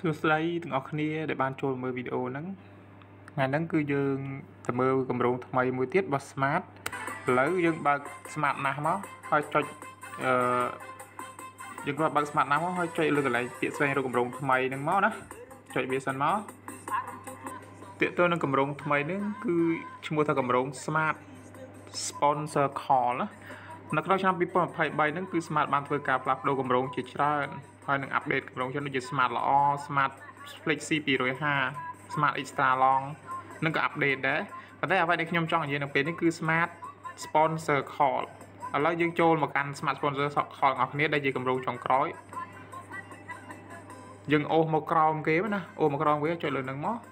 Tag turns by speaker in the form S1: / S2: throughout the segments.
S1: សួស្តីទាំងអស់គ្នាដែលបានចូលមើលវីដេអូហ្នឹងថ្ងៃហ្នឹងគឺយើងទៅមើលគម្រោងថ្មីមួយទៀតរបស់ Smart ឥឡូវយើងបើក Smart ណាស់មកហើយចុចយើងក៏បើក Smart ណាស់មកហើយចុចលើកន្លែងពាក្យស្វែងរកគម្រោងថ្មីហ្នឹងមកណាចុចវាសិនមកទាក់ទងនឹងគម្រោងថ្មីហ្នឹងគឺឈ្មោះថាគម្រោង Smart Sponsor Call ណានៅក្នុងឆ្នាំ2023ហ្នឹងគឺ Smart បានធ្វើការផ្លាស់ប្ដូរគម្រោងជាច្រើនហើយនឹងអាប់ដេតគម្រោងដូចជា Smart ល្អ Smart Flexi 250 Smart Extra Long នឹងក៏អាប់ដេតដែរប៉ុន្តែអ្វីដែលខ្ញុំចង់និយាយនៅពេលនេះគឺ Smart Sponsor Call ឥឡូវយើងចូលមកកាន់ Smart Sponsor Call របស់គ្នាដែលជាគម្រោងចុងក្រោយយើងអូសមកក្រោមគេណាអូសមកក្រោមគេចុចលើនឹងមក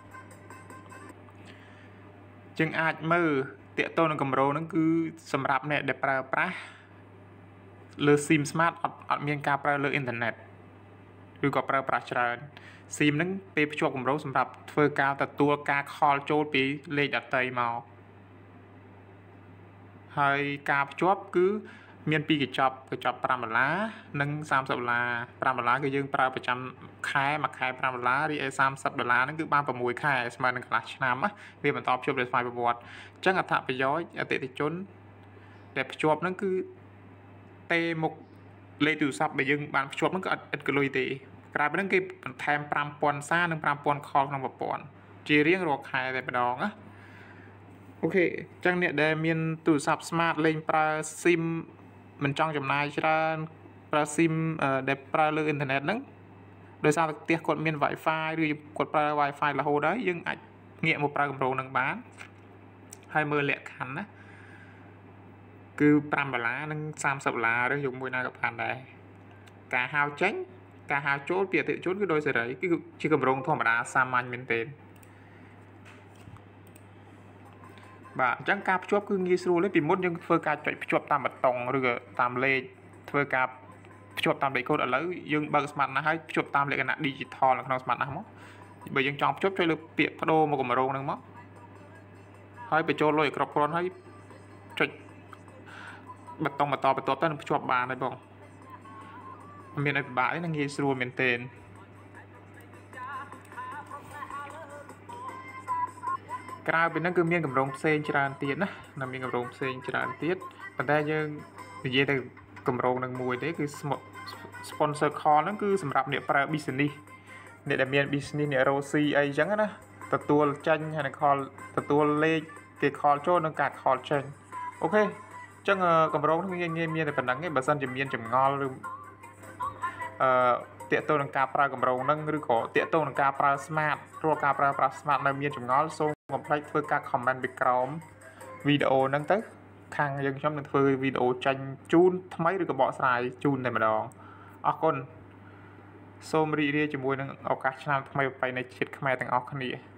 S1: យើងអាចមើលតាក់ទងនឹងគម្រោងហ្នឹងគឺសម្រាប់អ្នកដែលប្រើប្រាស់លើ SIM Smart អត់មានការប្រើលើអ៊ីនធឺណិតឬក៏ប្រើប្រាស់ច្រើន SIM ហ្នឹងពេលភ្ជាប់គម្រោងសម្រាប់ធ្វើការទទួលការ call ចូលពីលេខដទៃមកហើយការភ្ជាប់គឺមានពីរកញ្ចប់$5និង$30 $5គឺយើងប្រើប្រចាំខែមួយខែ$5រីឯ$30ហ្នឹងគឺបាន6ខែស្មើនឹងកន្លះឆ្នាំណាវាបន្តភ្ជាប់ដោយស្វ័យប្រវត្តិអញ្ចឹងអត្ថប្រយោជន៍អតិថិជនដែលភ្ជាប់ហ្នឹងគឺទេមុខលេខទូរស័ព្ទដែលយើងបានភ្ជាប់ហ្នឹងគឺឥតគលុយទេក្រៅពីហ្នឹងគេបន្ថែម5000សារនិង5000 call ក្នុងប្រព័ន្ធជារៀងរាល់ខែតែម្ដងណាអូខេអញ្ចឹងអ្នកដែលមានទូរស័ព្ទ Smart លេងប្រើ SIM មិនចង់ចំណាយច្រើនប្រើ SIM ដែលប្រើលើអ៊ីនធឺណិតហ្នឹងដោយសារតែផ្ទះគាត់មាន Wi-Fi ឬគាត់ប្រើ Wi-Fi រហូតហើយយើងអាចងាកមកប្រើគម្រោងហ្នឹងបានហើយមើលលក្ខខណ្ឌណាគឺ$5និង$30ឬយកមួយណាក៏បានដែរការហៅចេញការហៅចូលពីអតិថិជនគឺដោយសេរីគឺជាគម្រោងធម្មតាសាមញ្ញមែនទែនបាទអញ្ចឹងការភ្ជាប់គឺងាយស្រួលទេពីមុនយើងធ្វើការចុចភ្ជាប់តាមប៊ូតុងឬក៏តាមលេខធ្វើការភ្ជាប់តាមលេខកូដឥឡូវយើងបើក Smart ណាស់ហើយភ្ជាប់តាមលក្ខណៈ Digital នៅក្នុង Smart ណាស់មកបើយើងចង់ភ្ជាប់ចុចលើពាក្យបដូរមកគម្រោងហ្នឹងមកហើយបញ្ចូលលុយឲ្យគ្រប់គ្រាន់ហើយចុចប៊ូតុងបន្តបន្ទាប់ទៅនឹងភ្ជាប់បានហើយបងមានអីពិបាកទេនឹងងាយស្រួលមែនទែនក្រៅពីហ្នឹងគឺមានគម្រោងផ្សេងច្រើនទៀតណានៅមានគម្រោងផ្សេងច្រើនទៀតប៉ុន្តែយើងនិយាយទៅគម្រោងនឹងមួយទេគឺ Sponsor Call ហ្នឹងគឺសម្រាប់អ្នកប្រើ business អ្នកដែលមាន business អ្នករកស៊ីអីចឹងណាទទួលចាញ់ហើយនឹង call ទទួលលេខគេ call ចូលនិងការ call ចេញអូខេអញ្ចឹងគម្រោងនេះងាយមានតែប៉ុណ្្នឹងទេបើសិនជាមានចម្ងល់ឬតាក់ទងនឹងការប្រើគម្រោងហ្នឹងឬក៏តាក់ទងនឹងការប្រើ Smart រាល់ការប្រើប្រាស់ Smart នៅមានចម្ងល់សូមកុំភ្លេចធ្វើការ comment ពីក្រោមវីដេអូហ្នឹងទៅខាងយើងខ្ញុំនឹងធ្វើវីដេអូចាញ់ជូនថ្មីឬក៏បកស្រាយជូនតែម្ដងអរគុណសូមរីករាយជាមួយនឹងឱកាសឆ្នាំថ្មីប្រពៃណីជាតិខ្មែរទាំងអស់គ្នា